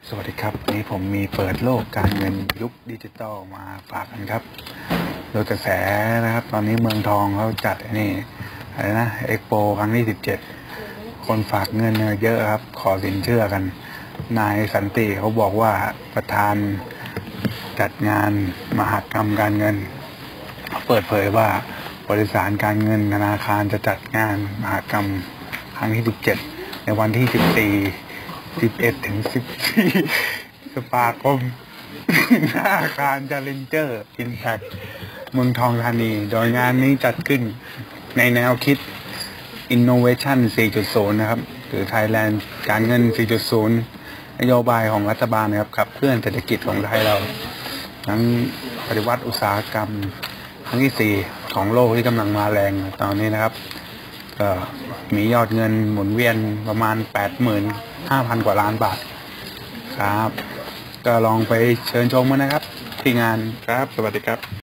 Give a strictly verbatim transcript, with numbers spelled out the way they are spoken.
สวัสดีครับวันนี้ผมมีเปิดโลกการเงินยุคดิจิตอลมาฝากกันครับโดยกระแสนะครับตอนนี้เมืองทองเขาจัดนี่อะไรนะเอ็กโปครั้งที่สิบเจ็ดคนฝากเงินเยอะครับขอสินเชื่อกันนายสันติเขาบอกว่าประธานจัดงานมหกรรมการเงินเปิดเผยว่าบริษัทการเงินธนาคารจะจัดงานมหกรรมครั้งที่สิบเจ็ดในวันที่สิบสี่สิบเอ็ดถึงสิบสี่พฤษภาคมหน้าอาคารจาเลนเจอร์อินแพคเมืองทองธานีโดยงานนี้จัดขึ้นในแนวคิด Innovation สี่จุดศูนย์ นะครับหรือ Thailand การเงิน สี่จุดศูนย์ นโยบายของรัฐบาลนะครับขับเคลื่อนเศรษฐกิจของไทยเราทั้งปฏิวัติอุตสาหกรรมครั้งที่สี่ของโลกที่กำลังมาแรงตอนนี้นะครับก็มียอดเงินหมุนเวียนประมาณ แปดหมื่นห้าพัน กว่าล้านบาทครับก็ลองไปเชิญชมมานะครับที่งานครับสวัสดีครับ